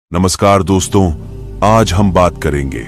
नमस्कार दोस्तों, आज हम बात करेंगे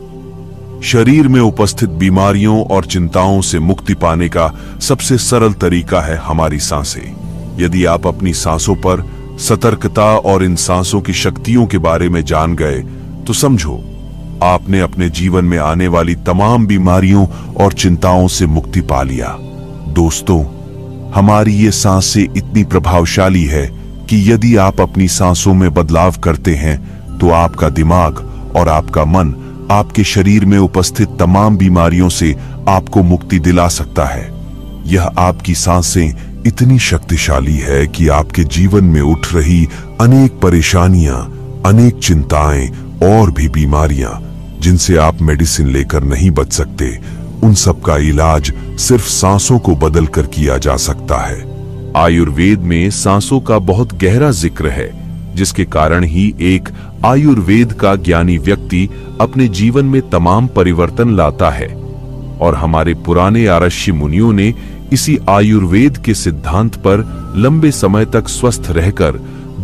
शरीर में उपस्थित बीमारियों और चिंताओं से मुक्ति पाने का सबसे सरल तरीका है हमारी सांसें। यदि आप अपनी सांसों पर सतर्कता और इन सांसों की शक्तियों के बारे में जान गए तो समझो आपने अपने जीवन में आने वाली तमाम बीमारियों और चिंताओं से मुक्ति पा लिया। दोस्तों, हमारी ये सांसें इतनी प्रभावशाली है कि यदि आप अपनी सांसों में बदलाव करते हैं तो आपका दिमाग और आपका मन आपके शरीर में उपस्थित तमाम बीमारियों से आपको मुक्ति दिला सकता है। यह आपकी सांसें इतनी शक्तिशाली है कि आपके जीवन में उठ रही अनेक परेशानियां, अनेक चिंताएं और भी बीमारियां जिनसे आप मेडिसिन लेकर नहीं बच सकते, उन सब का इलाज सिर्फ सांसों को बदलकर किया जा सकता है। आयुर्वेद में सांसों का बहुत गहरा जिक्र है, जिसके कारण ही एक आयुर्वेद का ज्ञानी व्यक्ति अपने जीवन में तमाम परिवर्तन लाता है। और हमारे पुराने ऋषि मुनियों ने इसी आयुर्वेद के सिद्धांत पर लंबे समय तक स्वस्थ रहकर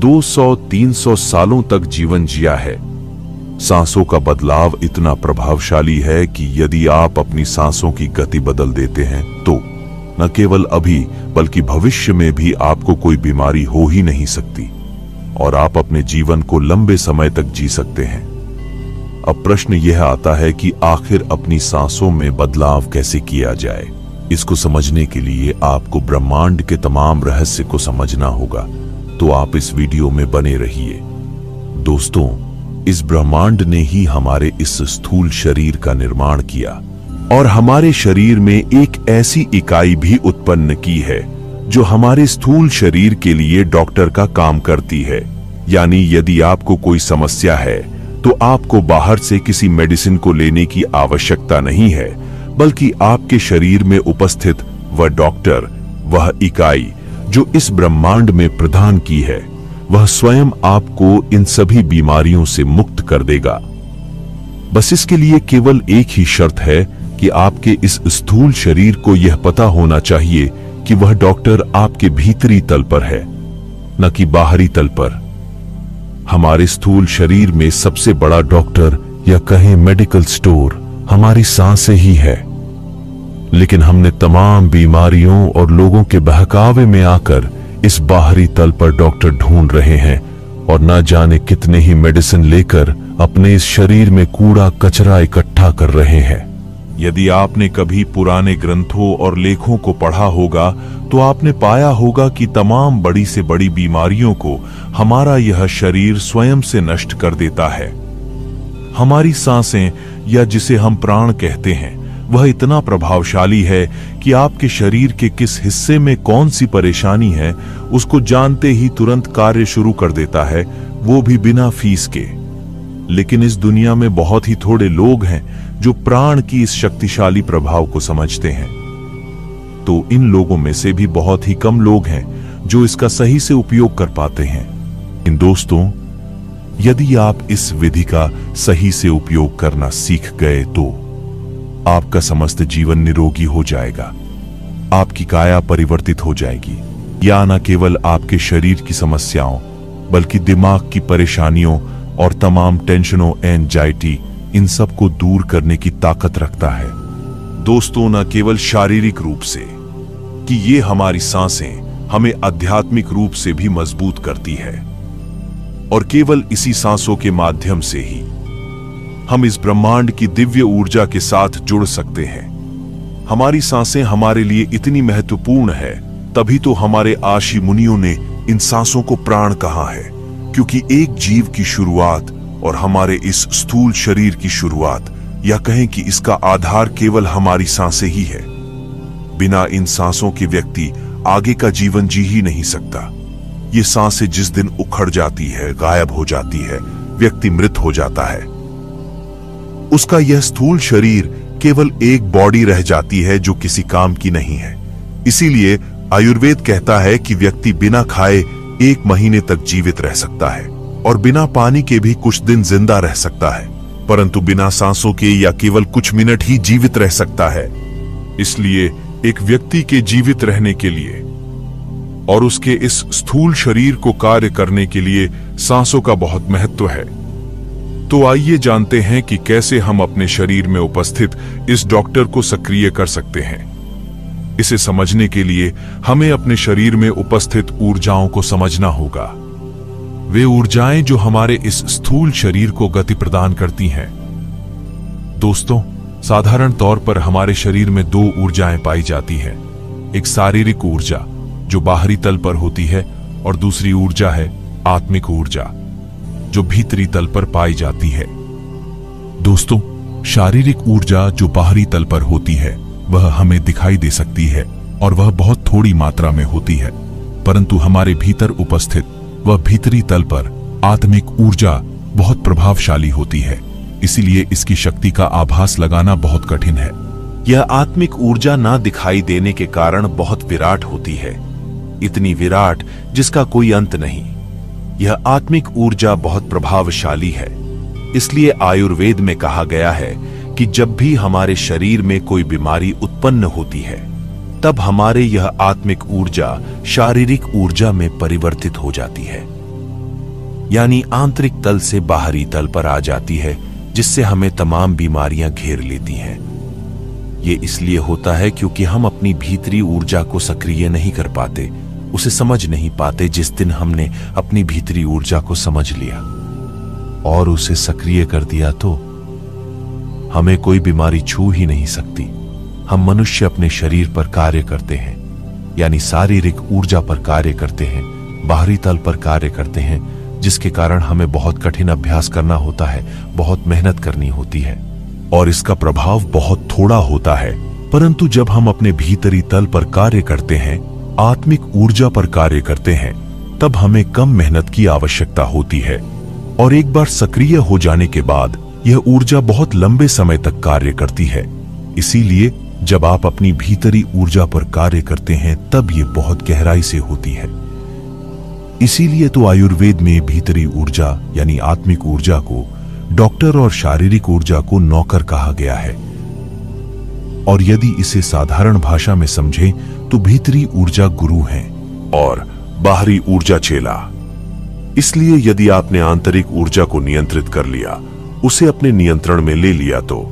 200-300 सालों तक जीवन जिया है। सांसों का बदलाव इतना प्रभावशाली है कि यदि आप अपनी सांसों की गति बदल देते हैं तो न केवल अभी बल्कि भविष्य में भी आपको कोई बीमारी हो ही नहीं सकती और आप अपने जीवन को लंबे समय तक जी सकते हैं। अब प्रश्न यह आता है कि आखिर अपनी सांसों में बदलाव कैसे किया जाए। इसको समझने के लिए आपको ब्रह्मांड के तमाम रहस्य को समझना होगा, तो आप इस वीडियो में बने रहिए। दोस्तों, इस ब्रह्मांड ने ही हमारे इस स्थूल शरीर का निर्माण किया और हमारे शरीर में एक ऐसी इकाई भी उत्पन्न की है जो हमारे स्थूल शरीर के लिए डॉक्टर का काम करती है। यानी यदि आपको कोई समस्या है तो आपको बाहर से किसी मेडिसिन को लेने की आवश्यकता नहीं है, बल्कि आपके शरीर में उपस्थित वह डॉक्टर, वह इकाई जो इस ब्रह्मांड में प्रदान की है, वह स्वयं आपको इन सभी बीमारियों से मुक्त कर देगा। बस इसके लिए केवल एक ही शर्त है कि आपके इस स्थूल शरीर को यह पता होना चाहिए कि वह डॉक्टर आपके भीतरी तल पर है, न कि बाहरी तल पर। हमारे स्थूल शरीर में सबसे बड़ा डॉक्टर या कहें मेडिकल स्टोर हमारी सांसें ही है। लेकिन हमने तमाम बीमारियों और लोगों के बहकावे में आकर इस बाहरी तल पर डॉक्टर ढूंढ रहे हैं और न जाने कितने ही मेडिसिन लेकर अपने इस शरीर में कूड़ा कचरा इकट्ठा कर रहे हैं। यदि आपने कभी पुराने ग्रंथों और लेखों को पढ़ा होगा तो आपने पाया होगा कि तमाम बड़ी से बड़ी बीमारियों को हमारा यह शरीर स्वयं से नष्ट कर देता है। हमारी सांसें, या जिसे हम प्राण कहते हैं, वह इतना प्रभावशाली है कि आपके शरीर के किस हिस्से में कौन सी परेशानी है उसको जानते ही तुरंत कार्य शुरू कर देता है, वो भी बिना फीस के। लेकिन इस दुनिया में बहुत ही थोड़े लोग हैं जो प्राण की इस शक्तिशाली प्रभाव को समझते हैं। तो इन लोगों में से भी बहुत ही कम लोग हैं जो इसका सही से उपयोग कर पाते हैं। इन दोस्तों, यदि आप इस विधि का सही से उपयोग करना सीख गए तो आपका समस्त जीवन निरोगी हो जाएगा, आपकी काया परिवर्तित हो जाएगी। या न केवल आपके शरीर की समस्याओं बल्कि दिमाग की परेशानियों और तमाम टेंशनों, एंजाइटी, इन सब को दूर करने की ताकत रखता है। दोस्तों, न केवल शारीरिक रूप से कि ये हमारी सांसें हमें आध्यात्मिक रूप से भी मजबूत करती है और केवल इसी सांसों के माध्यम से ही हम इस ब्रह्मांड की दिव्य ऊर्जा के साथ जुड़ सकते हैं। हमारी सांसें हमारे लिए इतनी महत्वपूर्ण है, तभी तो हमारे ऋषि मुनियों ने इन सांसों को प्राण कहा है, क्योंकि एक जीव की शुरुआत और हमारे इस स्थूल शरीर की शुरुआत, या कहें कि इसका आधार केवल हमारी सांसें ही है। बिना इन सांसों के व्यक्ति आगे का जीवन जी ही नहीं सकता। ये सांसें जिस दिन उखड़ जाती है, गायब हो जाती है, व्यक्ति मृत हो जाता है। उसका यह स्थूल शरीर केवल एक बॉडी रह जाती है जो किसी काम की नहीं है। इसीलिए आयुर्वेद कहता है कि व्यक्ति बिना खाए 1 महीने तक जीवित रह सकता है और बिना पानी के भी कुछ दिन जिंदा रह सकता है, परंतु बिना सांसों के या केवल कुछ मिनट ही जीवित रह सकता है। इसलिए एक व्यक्ति के जीवित रहने के लिए और उसके इस स्थूल शरीर को कार्य करने के लिए सांसों का बहुत महत्व है। तो आइए जानते हैं कि कैसे हम अपने शरीर में उपस्थित इस डॉक्टर को सक्रिय कर सकते हैं। इसे समझने के लिए हमें अपने शरीर में उपस्थित ऊर्जाओं को समझना होगा। वे ऊर्जाएं जो हमारे इस स्थूल शरीर को गति प्रदान करती हैं। दोस्तों, साधारण तौर पर हमारे शरीर में दो ऊर्जाएं पाई जाती हैं। एक शारीरिक ऊर्जा जो बाहरी तल पर होती है और दूसरी ऊर्जा है आत्मिक ऊर्जा जो भीतरी तल पर पाई जाती है। दोस्तों, शारीरिक ऊर्जा जो बाहरी तल पर होती है वह हमें दिखाई दे सकती है और वह बहुत थोड़ी मात्रा में होती है, परंतु हमारे भीतर उपस्थित वह भीतरी तल पर आत्मिक ऊर्जा बहुत प्रभावशाली होती है। इसीलिए इसकी शक्ति का आभास लगाना बहुत कठिन है। यह आत्मिक ऊर्जा ना दिखाई देने के कारण बहुत विराट होती है, इतनी विराट जिसका कोई अंत नहीं। यह आत्मिक ऊर्जा बहुत प्रभावशाली है। इसलिए आयुर्वेद में कहा गया है कि जब भी हमारे शरीर में कोई बीमारी उत्पन्न होती है तब हमारे यह आत्मिक ऊर्जा शारीरिक ऊर्जा में परिवर्तित हो जाती है, यानी आंतरिक तल से बाहरी तल पर आ जाती है, जिससे हमें तमाम बीमारियां घेर लेती हैं। ये इसलिए होता है क्योंकि हम अपनी भीतरी ऊर्जा को सक्रिय नहीं कर पाते, उसे समझ नहीं पाते। जिस दिन हमने अपनी भीतरी ऊर्जा को समझ लिया और उसे सक्रिय कर दिया तो हमें कोई बीमारी छू ही नहीं सकती। हम मनुष्य अपने शरीर पर कार्य करते हैं, यानी शारीरिक ऊर्जा पर कार्य करते हैं, बाहरी तल पर कार्य करते हैं, जिसके कारण हमें बहुत कठिन अभ्यास करना होता है, बहुत मेहनत करनी होती है और इसका प्रभाव बहुत थोड़ा होता है। परंतु जब हम अपने भीतरी तल पर कार्य करते हैं, आत्मिक ऊर्जा पर कार्य करते हैं, तब हमें कम मेहनत की आवश्यकता होती है और एक बार सक्रिय हो जाने के बाद यह ऊर्जा बहुत लंबे समय तक कार्य करती है। इसीलिए जब आप अपनी भीतरी ऊर्जा पर कार्य करते हैं तब यह बहुत गहराई से होती है। इसीलिए तो आयुर्वेद में भीतरी ऊर्जा यानी आत्मिक ऊर्जा को डॉक्टर और शारीरिक ऊर्जा को नौकर कहा गया है। और यदि इसे साधारण भाषा में समझें तो भीतरी ऊर्जा गुरु है और बाहरी ऊर्जा चेला। इसलिए यदि आपने आंतरिक ऊर्जा को नियंत्रित कर लिया, उसे अपने नियंत्रण में ले लिया, तो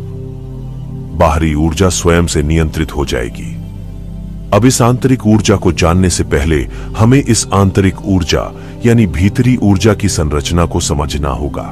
बाहरी ऊर्जा स्वयं से नियंत्रित हो जाएगी। अब इस आंतरिक ऊर्जा को जानने से पहले हमें इस आंतरिक ऊर्जा यानी भीतरी ऊर्जा की संरचना को समझना होगा।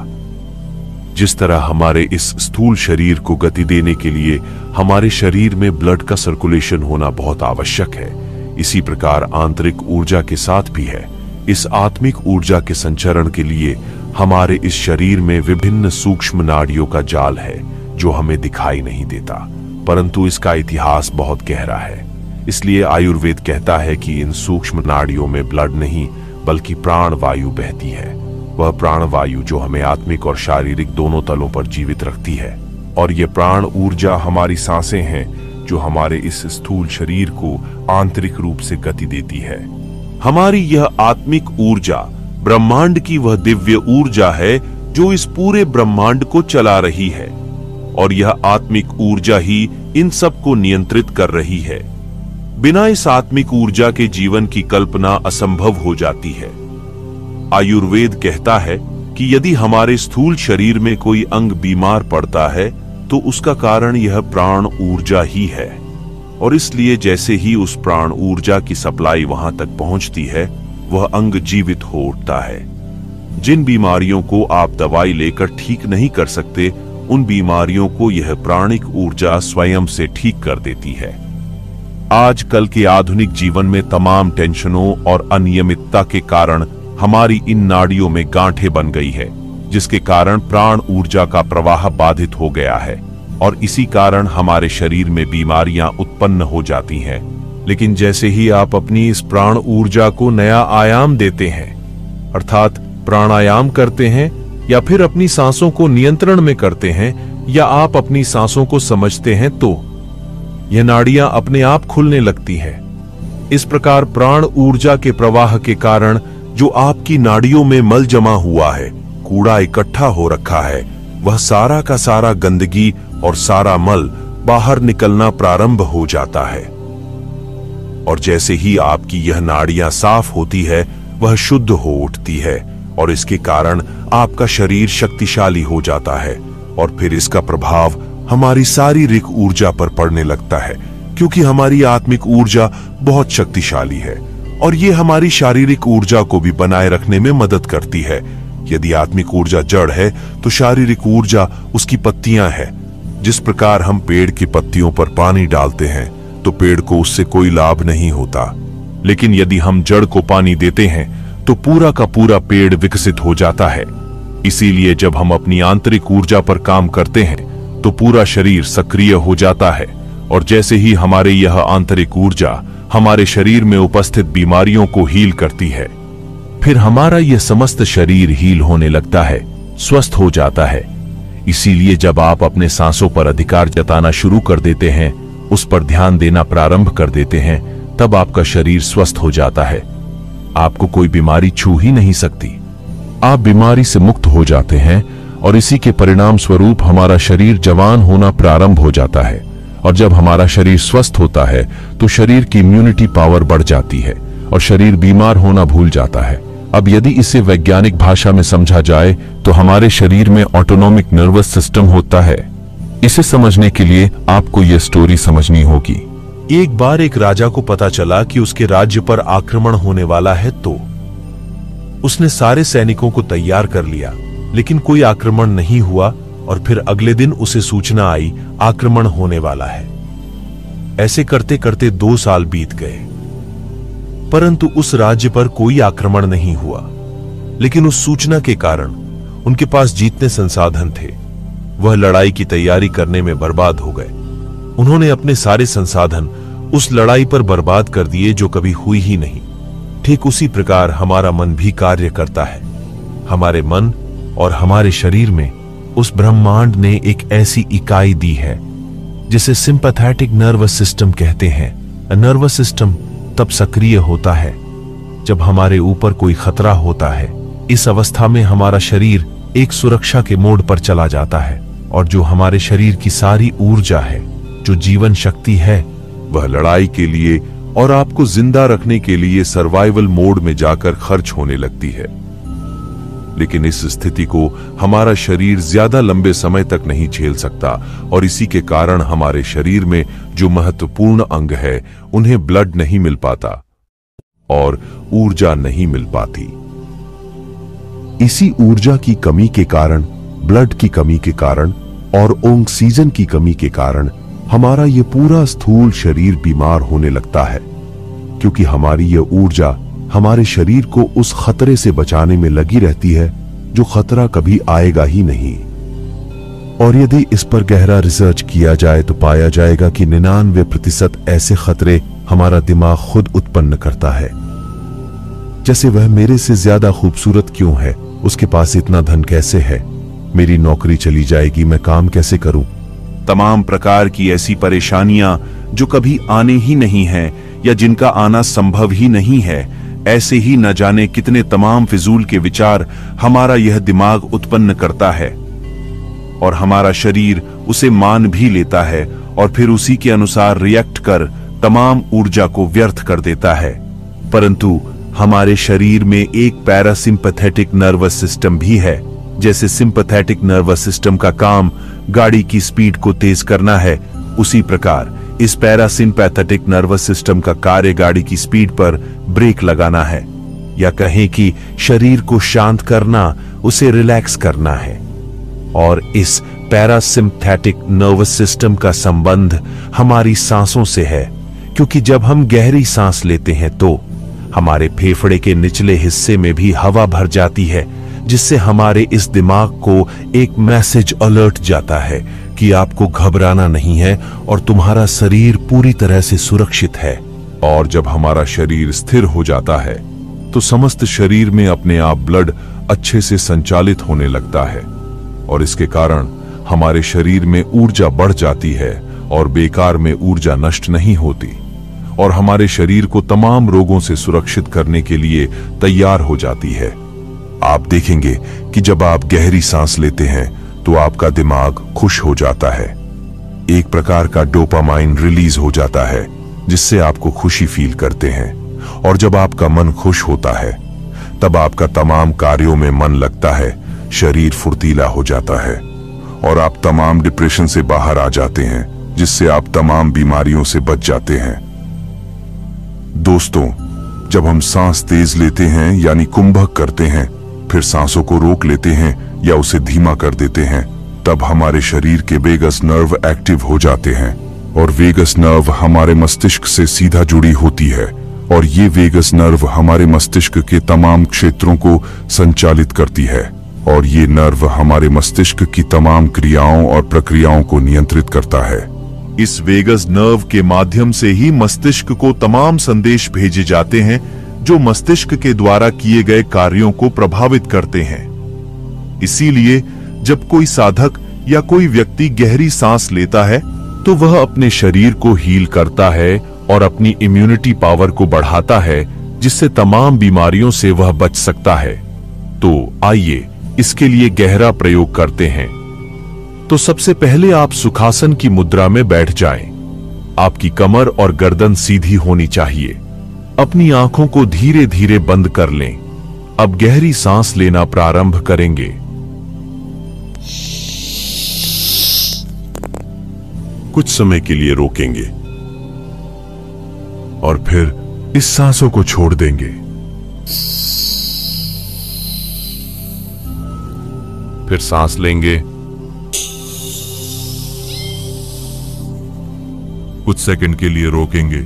जिस तरह हमारे इस स्थूल शरीर को गति देने के लिए हमारे शरीर में ब्लड का सर्कुलेशन होना बहुत आवश्यक है, इसी प्रकार आंतरिक ऊर्जा के साथ भी है। इस आत्मिक ऊर्जा के संचरण के लिए हमारे इस शरीर में विभिन्न सूक्ष्म नाड़ियों का जाल है जो हमें दिखाई नहीं देता, परंतु इसका इतिहास बहुत गहरा है। इसलिए आयुर्वेद कहता है कि इन सूक्ष्म नाड़ियों में ब्लड नहीं बल्कि प्राण वायु बहती है। वह प्राण वायु जो हमें आत्मिक और शारीरिक दोनों तलों पर जीवित रखती है। और ये प्राण ऊर्जा हमारी सांसें हैं जो हमारे इस स्थूल शरीर को आंतरिक रूप से गति देती है। हमारी यह आत्मिक ऊर्जा ब्रह्मांड की वह दिव्य ऊर्जा है जो इस पूरे ब्रह्मांड को चला रही है और यह आत्मिक ऊर्जा ही इन सब को नियंत्रित कर रही है। बिना इस आत्मिक ऊर्जा के जीवन की कल्पना असंभव हो जाती है। आयुर्वेद कहता है कि यदि हमारे स्थूल शरीर में कोई अंग बीमार पड़ता है तो उसका कारण यह प्राण ऊर्जा ही है और इसलिए जैसे ही उस प्राण ऊर्जा की सप्लाई वहां तक पहुंचती है वह अंग जीवित हो उठता है। जिन बीमारियों को आप दवाई लेकर ठीक नहीं कर सकते उन बीमारियों को यह प्राणिक ऊर्जा स्वयं से ठीक कर देती है। आजकल के आधुनिक जीवन में तमाम टेंशनों और अनियमितता के कारण हमारी इन नाड़ियों में गांठें बन गई है, जिसके कारण प्राण ऊर्जा का प्रवाह बाधित हो गया है और इसी कारण हमारे शरीर में बीमारियां उत्पन्न हो जाती हैं। लेकिन जैसे ही आप अपनी इस प्राण ऊर्जा को नया आयाम देते हैं, अर्थात प्राणायाम करते हैं या फिर अपनी सांसों को नियंत्रण में करते हैं या आप अपनी सांसों को समझते हैं, तो यह नाड़ियां अपने आप खुलने लगती हैं। इस प्रकार प्राण ऊर्जा के प्रवाह के कारण जो आपकी नाड़ियों में मल जमा हुआ है, कूड़ा इकट्ठा हो रखा है, वह सारा का सारा गंदगी और सारा मल बाहर निकलना प्रारंभ हो जाता है। और जैसे ही आपकी यह नाड़ियां साफ होती है, वह शुद्ध हो उठती है और इसके कारण आपका शरीर शक्तिशाली हो जाता है और फिर इसका प्रभाव हमारी शारीरिक ऊर्जा पर पड़ने लगता है, क्योंकि हमारी आत्मिक ऊर्जा बहुत शक्तिशाली है और ये हमारी शारीरिक ऊर्जा को भी बनाए रखने में मदद करती है। यदि आत्मिक ऊर्जा जड़ है तो शारीरिक ऊर्जा उसकी पत्तियां हैं। जिस प्रकार हम पेड़ की पत्तियों पर पानी डालते हैं तो पेड़ को उससे कोई लाभ नहीं होता, लेकिन यदि हम जड़ को पानी देते हैं तो पूरा का पूरा पेड़ विकसित हो जाता है। इसीलिए जब हम अपनी आंतरिक ऊर्जा पर काम करते हैं तो पूरा शरीर सक्रिय हो जाता है और जैसे ही हमारे यह आंतरिक ऊर्जा हमारे शरीर में उपस्थित बीमारियों को हील करती है, फिर हमारा यह समस्त शरीर हील होने लगता है, स्वस्थ हो जाता है। इसीलिए जब आप अपने सांसों पर अधिकार जताना शुरू कर देते हैं, उस पर ध्यान देना प्रारंभ कर देते हैं, तब आपका शरीर स्वस्थ हो जाता है। आपको कोई बीमारी छू ही नहीं सकती। आप बीमारी से मुक्त हो जाते हैं और इसी के परिणाम स्वरूप हमारा शरीर जवान होना प्रारंभ हो जाता है। और जब हमारा शरीर स्वस्थ होता है तो शरीर की इम्यूनिटी पावर बढ़ जाती है और शरीर बीमार होना भूल जाता है। अब यदि इसे वैज्ञानिक भाषा में समझा जाए तो हमारे शरीर में ऑटोनॉमिक नर्वस सिस्टम होता है। इसे समझने के लिए आपको यह स्टोरी समझनी होगी। एक बार एक राजा को पता चला कि उसके राज्य पर आक्रमण होने वाला है, तो उसने सारे सैनिकों को तैयार कर लिया, लेकिन कोई आक्रमण नहीं हुआ। और फिर अगले दिन उसे सूचना आई आक्रमण होने वाला है। ऐसे करते करते 2 साल बीत गए, परंतु उस राज्य पर कोई आक्रमण नहीं हुआ। लेकिन उस सूचना के कारण उनके पास जितने संसाधन थे वह लड़ाई की तैयारी करने में बर्बाद हो गए। उन्होंने अपने सारे संसाधन उस लड़ाई पर बर्बाद कर दिए जो कभी हुई ही नहीं। ठीक उसी प्रकार हमारा मन भी कार्य करता है। हमारे मन और हमारे शरीर में उस ब्रह्मांड ने एक ऐसी इकाई दी है जिसे सिंपैथेटिक नर्वस सिस्टम कहते हैं। नर्वस सिस्टम तब सक्रिय होता है जब हमारे ऊपर कोई खतरा होता है। इस अवस्था में हमारा शरीर एक सुरक्षा के मोड पर चला जाता है और जो हमारे शरीर की सारी ऊर्जा है, जो जीवन शक्ति है, वह लड़ाई के लिए और आपको जिंदा रखने के लिए सर्वाइवल मोड में जाकर खर्च होने लगती है। लेकिन इस स्थिति को हमारा शरीर ज्यादा लंबे समय तक नहीं झेल सकता और इसी के कारण हमारे शरीर में जो महत्वपूर्ण अंग है उन्हें ब्लड नहीं मिल पाता और ऊर्जा नहीं मिल पाती। इसी ऊर्जा की कमी के कारण, ब्लड की कमी के कारण और ऑक्सीजन की कमी के कारण हमारा यह पूरा स्थूल शरीर बीमार होने लगता है, क्योंकि हमारी यह ऊर्जा हमारे शरीर को उस खतरे से बचाने में लगी रहती है जो खतरा कभी आएगा ही नहीं। और यदि इस पर गहरा रिसर्च किया जाए तो पाया जाएगा कि 99% ऐसे खतरे हमारा दिमाग खुद उत्पन्न करता है। जैसे वह मेरे से ज्यादा खूबसूरत क्यों है, उसके पास इतना धन कैसे है, मेरी नौकरी चली जाएगी, मैं काम कैसे करूं। तमाम प्रकार की ऐसी परेशानियां जो कभी आने ही नहीं है या जिनका आना संभव ही नहीं है, ऐसे ही न जाने कितने तमाम फिजूल के विचार हमारा यह दिमाग उत्पन्न करता है और हमारा शरीर उसे मान भी लेता है और फिर उसी के अनुसार रिएक्ट कर तमाम ऊर्जा को व्यर्थ कर देता है। परंतु हमारे शरीर में एक पैरासिम्पैथेटिक नर्वस सिस्टम भी है। जैसे सिंपैथेटिक नर्वस सिस्टम का काम गाड़ी की स्पीड को तेज करना है, उसी प्रकार इस पैरासिम्पैथेटिक नर्वस सिस्टम का कार्य गाड़ी की स्पीड पर ब्रेक लगाना है, या कहें कि शरीर को शांत करना, उसे रिलैक्स करना है। और इस पैरासिम्पैथेटिक नर्वस सिस्टम का संबंध हमारी सांसों से है, क्योंकि जब हम गहरी सांस लेते हैं तो हमारे फेफड़े के निचले हिस्से में भी हवा भर जाती है, जिससे हमारे इस दिमाग को एक मैसेज अलर्ट जाता है कि आपको घबराना नहीं है और तुम्हारा शरीर पूरी तरह से सुरक्षित है। और जब हमारा शरीर स्थिर हो जाता है तो समस्त शरीर में अपने आप ब्लड अच्छे से संचालित होने लगता है और इसके कारण हमारे शरीर में ऊर्जा बढ़ जाती है और बेकार में ऊर्जा नष्ट नहीं होती और हमारे शरीर को तमाम रोगों से सुरक्षित करने के लिए तैयार हो जाती है। आप देखेंगे कि जब आप गहरी सांस लेते हैं तो आपका दिमाग खुश हो जाता है। एक प्रकार का डोपामाइन रिलीज हो जाता है जिससे आपको खुशी फील करते हैं। और जब आपका मन खुश होता है तब आपका तमाम कार्यों में मन लगता है, शरीर फुर्तीला हो जाता है और आप तमाम डिप्रेशन से बाहर आ जाते हैं, जिससे आप तमाम बीमारियों से बच जाते हैं। दोस्तों, जब हम सांस तेज लेते हैं यानी कुंभक करते हैं, फिर सांसों को रोक लेते हैं या उसे धीमा कर देते हैं, तब हमारे शरीर के वेगस नर्व एक्टिव हो जाते हैं और वेगस नर्व हमारे मस्तिष्क से सीधा जुड़ी होती है और ये वेगस नर्व हमारे मस्तिष्क के तमाम क्षेत्रों को संचालित करती है और ये नर्व हमारे मस्तिष्क की तमाम क्रियाओं और प्रक्रियाओं को नियंत्रित करता है। इस वेगस नर्व के माध्यम से ही मस्तिष्क को तमाम संदेश भेजे जाते हैं जो मस्तिष्क के द्वारा किए गए कार्यों को प्रभावित करते हैं। इसीलिए जब कोई साधक या कोई व्यक्ति गहरी सांस लेता है तो वह अपने शरीर को हील करता है और अपनी इम्यूनिटी पावर को बढ़ाता है, जिससे तमाम बीमारियों से वह बच सकता है। तो आइए इसके लिए गहरा प्रयोग करते हैं। तो सबसे पहले आप सुखासन की मुद्रा में बैठ जाएं। आपकी कमर और गर्दन सीधी होनी चाहिए। अपनी आंखों को धीरे धीरे बंद कर लें। अब गहरी सांस लेना प्रारंभ करेंगे। कुछ समय के लिए रोकेंगे और फिर इस सांसों को छोड़ देंगे। फिर सांस लेंगे। कुछ सेकंड के लिए रोकेंगे,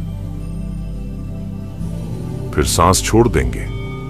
फिर सांस छोड़ देंगे।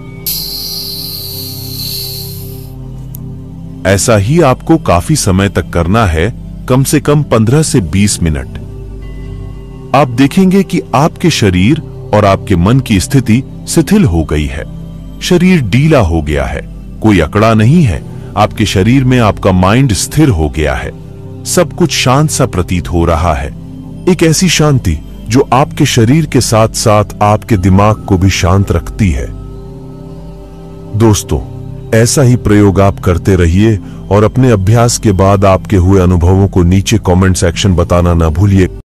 ऐसा ही आपको काफी समय तक करना है, कम से कम 15 से 20 मिनट। आप देखेंगे कि आपके शरीर और आपके मन की स्थिति शिथिल हो गई है। शरीर ढीला हो गया है, कोई अकड़ा नहीं है। आपके शरीर में आपका माइंड स्थिर हो गया है। सब कुछ शांत सा प्रतीत हो रहा है। एक ऐसी शांति जो आपके शरीर के साथ साथ आपके दिमाग को भी शांत रखती है। दोस्तों, ऐसा ही प्रयोग आप करते रहिए और अपने अभ्यास के बाद आपके हुए अनुभवों को नीचे कमेंट सेक्शन बताना ना भूलिए।